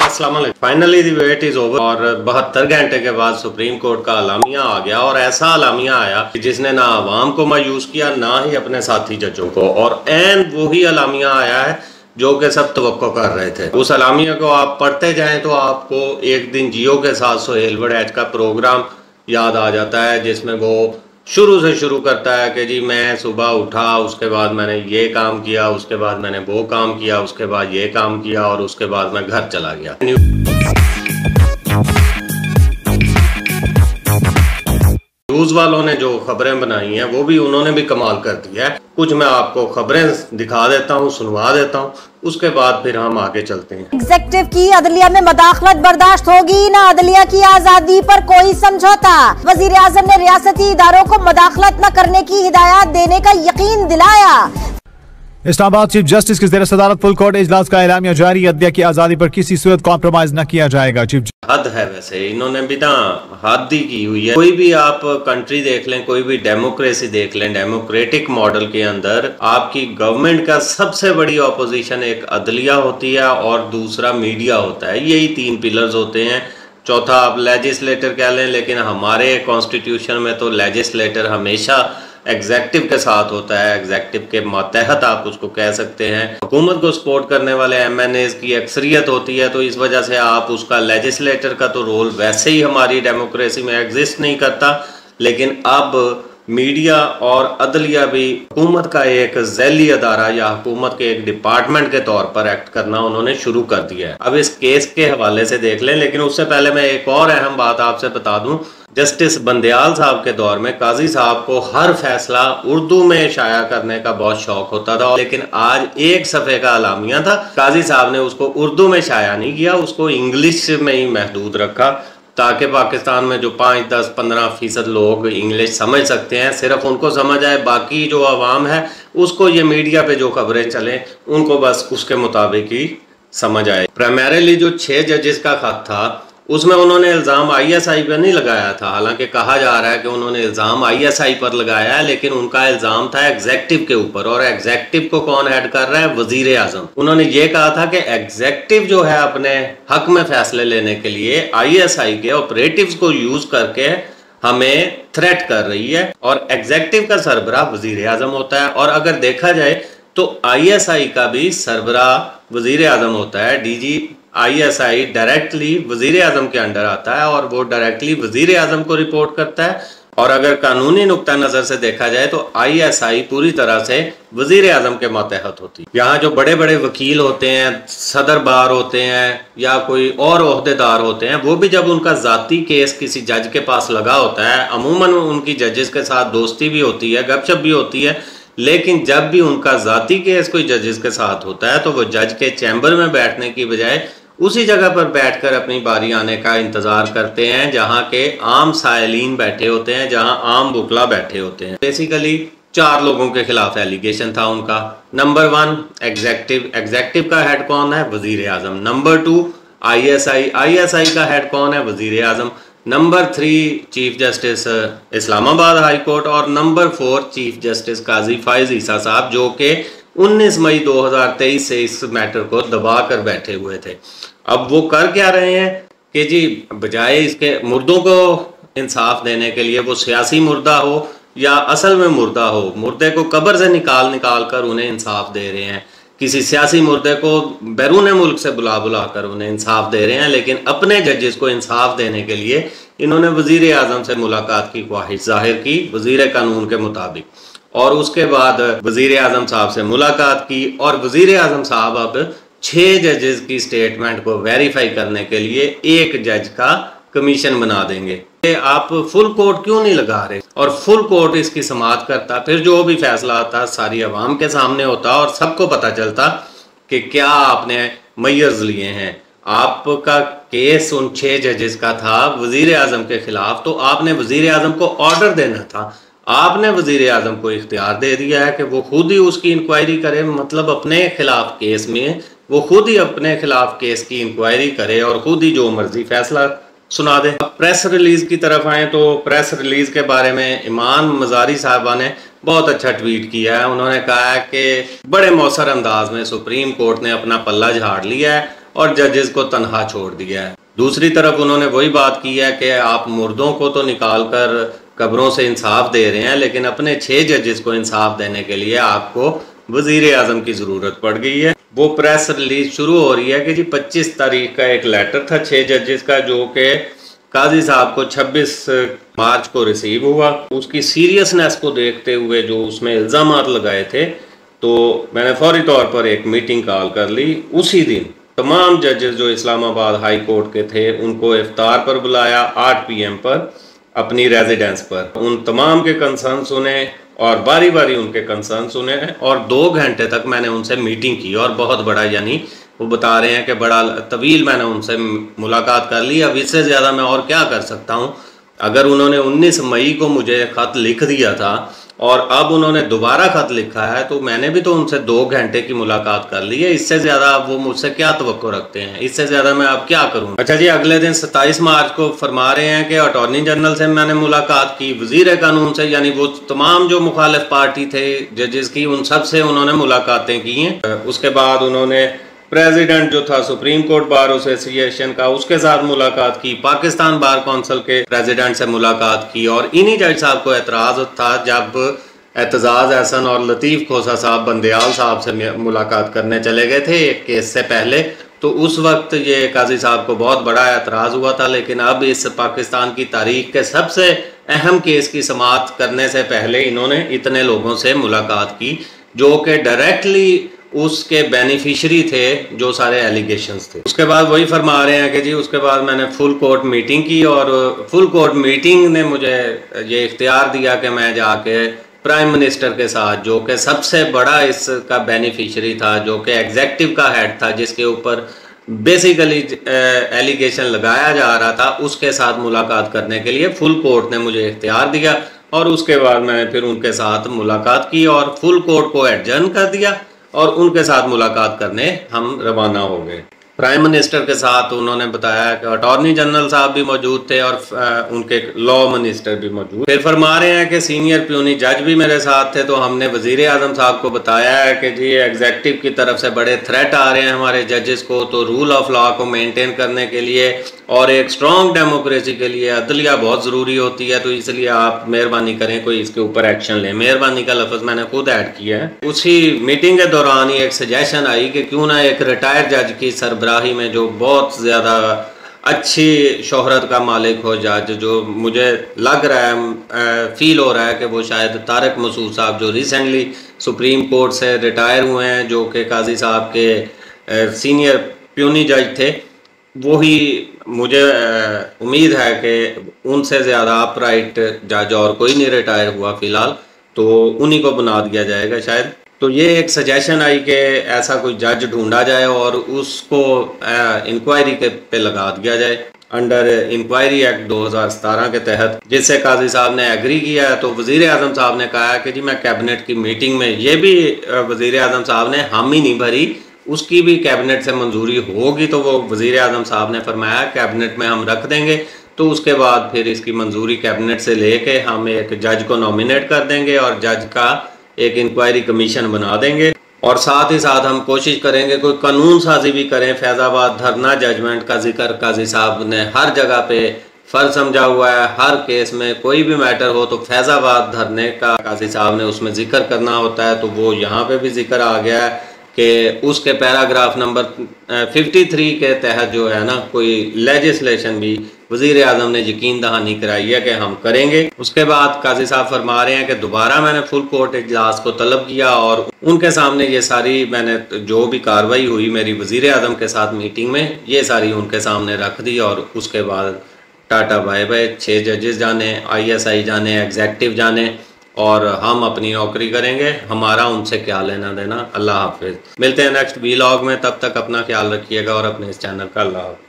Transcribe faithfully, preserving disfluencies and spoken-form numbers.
Finally the wait is over और बहत्तर घंटे के बाद सुप्रीम कोर्ट का अलामिया आ गया और ऐसा अलामिया आया कि जिसने ना आवाम को मायूस किया ना ही अपने साथी जजों को, और एन वही अलामिया आया है जो कि सब तवक्को कर रहे थे। उस अलामिया को आप पढ़ते जाएं तो आपको एक दिन जियो के साथ सोहेल वड़ैच का प्रोग्राम याद आ जाता है, जिसमें वो शुरू से शुरू करता है कि जी मैं सुबह उठा, उसके बाद मैंने ये काम किया, उसके बाद मैंने वो काम किया, उसके बाद ये काम किया और उसके बाद मैं घर चला गया। न्यूज़ वालों ने जो खबरें बनाई हैं वो भी उन्होंने भी कमाल कर दिया है। कुछ मैं आपको खबरें दिखा देता हूँ, सुनवा देता हूँ, उसके बाद फिर हम आगे चलते हैं। एग्जेक्टिव की अदलिया में मदाखलत बर्दाश्त होगी ना, अदलिया की आजादी पर कोई समझौता। वजीर आजम ने रियासती इदारों को मदाखलत न करने की हिदायत देने का यकीन दिलाया। इस्लामाबाद चीफ जस्टिस की ज़ेर सदारत फुल कोर्ट इजलास का एलामिया जारी, अदलिया की आजादी पर किसी सूरत कॉम्प्रोमाइज न किया जाएगा। चीफ हद है, वैसे इन्होंने भी ना हद ही की हुई है। कोई भी आप कंट्री देख लें, कोई भी डेमोक्रेसी देख लें, डेमोक्रेटिक मॉडल के अंदर आपकी गवर्नमेंट का सबसे बड़ी ऑपोजिशन एक अदलिया होती है और दूसरा मीडिया होता है। यही तीन पिलर्स होते हैं। चौथा आप लेजिस्लेटर कह लें, लेकिन हमारे कॉन्स्टिट्यूशन में तो लेजिस्लेटर हमेशा एग्जेक्टिव के साथ होता है, एग्जेक्टिव के मातहत आप उसको कह सकते हैं। हुकूमत को सपोर्ट करने वाले एम एन एज़ की अक्सरियत होती है, तो इस वजह से आप उसका लेजिस्लेटर का तो रोल वैसे ही हमारी डेमोक्रेसी में एग्जिस्ट नहीं करता। लेकिन अब मीडिया और अदलिया भी हुकूमत का एक ज़ैली अदारा या हुकूमत के एक डिपार्टमेंट के तौर पर एक्ट करना उन्होंने शुरू कर दिया है। अब इस केस के हवाले से देख लें, लेकिन उससे पहले मैं एक और अहम बात आपसे बता दूं। जस्टिस बंदयाल साहब के दौर में काजी साहब को हर फैसला उर्दू में शाया करने का बहुत शौक होता था, लेकिन आज एक सफ़े का अलामिया था, काजी साहब ने उसको उर्दू में शाया नहीं किया, उसको इंग्लिश में ही महदूद रखा, ताकि पाकिस्तान में जो पाँच दस पंद्रह फीसद लोग इंग्लिश समझ सकते हैं सिर्फ उनको समझ आए, बाकी जो आवाम है उसको ये मीडिया पे जो खबरें चलें उनको बस उसके मुताबिक ही समझ आए। प्राइमरीली जो छः जजेस का खत था उसमें उन्होंने इल्ज़ाम आई एस आई पर नहीं लगाया था, हालांकि कहा जा रहा है कि उन्होंने इल्ज़ाम आई एस आई पर लगाया है, लेकिन उनका इल्ज़ाम था एग्जेक्टिव के ऊपर। और एग्जेक्टिव को कौन हेड कर रहा है? वजीर आजम। उन्होंने ये कहा था कि एग्जेक्टिव जो है अपने हक में फैसले लेने के लिए आई एस आई के ऑपरेटिव्स को यूज करके हमें थ्रेट कर रही है, और एग्जेक्टिव का सरबराह वजीर आजम होता है। और अगर देखा जाए तो आई एस आई का भी सरबराह वजीर आजम होता है। D G I S I directly वजीर आजम के अंडर आता है और वो डायरेक्टली वजीर आजम को रिपोर्ट करता है। और अगर कानूनी नुक्ता नज़र से देखा जाए तो आई एस आई पूरी तरह से वजीर आजम के मातहत होती है। यहाँ जो बड़े बड़े वकील होते हैं, सदर बार होते हैं या कोई और ओहदेदार होते हैं, वो भी जब उनका ज़ाती केस किसी जज के पास लगा होता है, अमूमन उनकी जजेस के साथ दोस्ती भी होती है, गपशप भी होती है, लेकिन जब भी उनका ज़ाती केस कोई जजेस के साथ होता है तो वो जज के चैम्बर में बैठने की बजाय उसी जगह पर बैठकर अपनी बारी आने का इंतज़ार करते हैं जहां के आम साइलीन बैठे होते हैं, जहां आम बुकला बैठे होते हैं। बेसिकली चार लोगों के खिलाफ एलिगेशन था उनका। नंबर वन एग्जेक्टिव, एग्जेक्टिव का हेड कौन है? वजीर आजम। Number two I S I, I S I का हेड कौन है? वजीर आजम। Number three chief justice Islamabad high court, और number four chief justice Qazi Faez Isa साहब, जो कि उन्नीस मई दो हज़ार तेईस से इस मैटर को दबा कर बैठे हुए थे। अब वो कर क्या रहे हैं कि जी बजाय इसके मुर्दों को इंसाफ देने के लिए, वो सियासी मुर्दा हो या असल में मुर्दा हो, मुर्दे को कब्र से निकाल निकाल कर उन्हें इंसाफ दे रहे हैं। किसी सियासी मुर्दे को बैरून मुल्क से बुला बुला कर उन्हें इंसाफ दे रहे हैं, लेकिन अपने जजेस को इंसाफ देने के लिए इन्होंने वजीर आजम से मुलाकात की ख्वाहिश जाहिर की वजीर कानून के मुताबिक, और उसके बाद वजीर आजम साहब से मुलाकात की। और वजीर आजम साहब अब छः जजेस की स्टेटमेंट को वेरीफाई करने के लिए एक जज का कमीशन बना देंगे। आप फुल कोर्ट क्यों नहीं लगा रहे? और फुल कोर्ट इसकी समाअत करता, फिर जो भी फैसला आता सारी आवाम के सामने होता और सबको पता चलता कि क्या आपने मैयर्स लिए हैं। आपका केस उन छः जजेस का था वजीर आजम के खिलाफ, तो आपने वजीर आजम को ऑर्डर देना था। आपने वजीर आजम को इख्तियार दे दिया है कि वो खुद ही उसकी इंक्वायरी करे, मतलब अपने खिलाफ केस में वो खुद ही अपने खिलाफ केस की इंक्वायरी करे और खुद ही जो मर्जी फैसला सुना दे। प्रेस रिलीज की तरफ आए तो प्रेस रिलीज के बारे में ईमान मजारी साहबा ने बहुत अच्छा ट्वीट किया है। उन्होंने कहा है कि बड़े मौसर अंदाज में सुप्रीम कोर्ट ने अपना पल्ला झाड़ लिया है और जजेस को तनहा छोड़ दिया है। दूसरी तरफ उन्होंने वही बात की है कि आप मुर्दों को तो निकाल कर कब्रों से इंसाफ दे रहे हैं, लेकिन अपने छह जजेस को इंसाफ देने के लिए आपको वजीर आजम की ज़रूरत पड़ गई है। वो प्रेस रिलीज शुरू हो रही है कि जी पच्चीस तारीख का एक लेटर था छह जजेस का, जो कि काजी साहब को छब्बीस मार्च को रिसीव हुआ। उसकी सीरियसनेस को देखते हुए जो उसमें इल्ज़ाम लगाए थे, तो मैंने फौरी तौर पर एक मीटिंग कॉल कर ली। उसी दिन तमाम जजेस जो इस्लामाबाद हाई कोर्ट के थे उनको इफ्तार पर बुलाया आठ पी एम पर अपनी रेजिडेंस पर। उन तमाम के कंसर्न सुने और बारी बारी उनके कंसर्न सुने और दो घंटे तक मैंने उनसे मीटिंग की। और बहुत बड़ा, यानी वो बता रहे हैं कि बड़ा तवील मैंने उनसे मुलाकात कर ली। अब इससे ज़्यादा मैं और क्या कर सकता हूँ। अगर उन्होंने उन्नीस मई को मुझे ख़त लिख दिया था और अब उन्होंने दोबारा ख़त लिखा है, तो मैंने भी तो उनसे दो घंटे की मुलाकात कर ली है। इससे ज़्यादा अब वो मुझसे क्या तवक्को रखते हैं, इससे ज़्यादा मैं अब क्या करूँ। अच्छा जी, अगले दिन सत्ताईस मार्च को फरमा रहे हैं कि अटॉर्नी जनरल से मैंने मुलाकात की, वज़ीर कानून से, यानी वो तमाम जो मुखालिफ पार्टी थे जजेस की, उन सब से उन्होंने मुलाकातें की हैं। उसके बाद उन्होंने प्रेसिडेंट जो था सुप्रीम कोर्ट बार एसोसिएशन का, उसके साथ मुलाकात की, पाकिस्तान बार काउंसिल के प्रेसिडेंट से मुलाकात की। और इन्हीं जज साहब को एतराज़ था जब एतजाज़ एहसन और लतीफ़ खोसा साहब बंदयाल साहब से मुलाकात करने चले गए थे एक केस से पहले, तो उस वक्त ये काजी साहब को बहुत बड़ा एतराज़ हुआ था। लेकिन अब इस पाकिस्तान की तारीख के सबसे अहम केस की समाअत करने से पहले इन्होंने इतने लोगों से मुलाकात की जो कि डायरेक्टली उसके बेनिफिशरी थे, जो सारे एलिगेशंस थे। उसके बाद वही फरमा रहे हैं कि जी उसके बाद मैंने फुल कोर्ट मीटिंग की और फुल कोर्ट मीटिंग ने मुझे ये इख्तियार दिया कि मैं जाके प्राइम मिनिस्टर के साथ, जो कि सबसे बड़ा इसका बेनिफिशरी था, जो कि एग्जेक्टिव का हेड था, जिसके ऊपर बेसिकली एलिगेशन लगाया जा रहा था, उसके साथ मुलाकात करने के लिए फुल कोर्ट ने मुझे इख्तियार दिया। और उसके बाद मैंने फिर उनके साथ मुलाकात की और फुल कोर्ट को एडजर्न कर दिया और उनके साथ मुलाकात करने हम रवाना हो गए। प्राइम मिनिस्टर के साथ उन्होंने बताया कि अटॉर्नी जनरल साहब भी मौजूद थे और उनके लॉ मिनिस्टर भी मौजूद। फिर फरमा रहे हैं कि सीनियर प्यूनी जज भी मेरे साथ थे, तो हमने वजीर आजम साहब को बताया है कि जी एग्जेक्टिव की तरफ से बड़े थ्रेट आ रहे हैं हमारे जजेस को, तो रूल ऑफ लॉ को मेंटेन करने के लिए और एक स्ट्रॉन्ग डेमोक्रेसी के लिए अदलिया बहुत ज़रूरी होती है, तो इसलिए आप मेहरबानी करें कोई इसके ऊपर एक्शन लें। मेहरबानी का लफ्ज़ मैंने खुद ऐड किया है। उसी मीटिंग के दौरान ही एक सजेशन आई कि क्यों ना एक रिटायर्ड जज की सरबराही में, जो बहुत ज़्यादा अच्छी शोहरत का मालिक हो जज, जो मुझे लग रहा है, फील हो रहा है कि वो शायद तारक मसूद साहब जो रिसेंटली सुप्रीम कोर्ट से रिटायर हुए हैं, जो कि काजी साहब के सीनियर प्यूनी जज थे, वही मुझे उम्मीद है कि उनसे ज़्यादा अपराइट जज और कोई नहीं रिटायर हुआ फ़िलहाल, तो उन्हीं को बना दिया जाएगा शायद। तो ये एक सजेशन आई कि ऐसा कोई जज ढूंढा जाए और उसको इंक्वायरी के पे लगा दिया जाए अंडर इंक्वायरी एक्ट दो हज़ार सतारह के तहत, जिससे काजी साहब ने एग्री किया है। तो वज़ीर आज़म साहब ने कहा कि जी मैं कैबिनेट की मीटिंग में, ये भी वज़ीर आज़म साहब ने हामी नहीं भरी, उसकी भी कैबिनेट से मंजूरी होगी, तो वो वज़ीर आज़म साहब ने फरमाया कैबिनेट में हम रख देंगे, तो उसके बाद फिर इसकी मंजूरी कैबिनेट से लेके हम एक जज को नॉमिनेट कर देंगे और जज का एक इंक्वायरी कमीशन बना देंगे। और साथ ही साथ हम कोशिश करेंगे कोई कानून साजी भी करें। फैज़ाबाद धरना जजमेंट का जिक्र काजी साहब ने हर जगह पे फ़र्ज समझा हुआ है, हर केस में कोई भी मैटर हो तो फैज़ाबाद धरने का काजी साहब ने उसमें जिक्र करना होता है, तो वो यहाँ पे भी जिक्र आ गया है कि उसके पैराग्राफ नंबर तिरेपन के तहत जो है ना, कोई लेजिस्लेशन भी वज़ीर आज़म ने यकीन दहानी कराई है कि हम करेंगे। उसके बाद काजी साहब फरमा रहे हैं कि दोबारा मैंने फुल कोर्ट इजलास को तलब किया और उनके सामने ये सारी मैंने जो भी कार्रवाई हुई मेरी वज़ीर आज़म के साथ मीटिंग में, ये सारी उनके सामने रख दी। और उसके बाद टाटा बाय बाय, छः जजेस जाने, आई एस आई जाने, एग्जेक्टिव जाने, और हम अपनी नौकरी करेंगे, हमारा उनसे क्या लेना देना। अल्लाह हाफिज़। मिलते हैं नेक्स्ट वीलॉग में, तब तक अपना ख्याल रखिएगा और अपने इस चैनल का अल्लाह हाफिज़।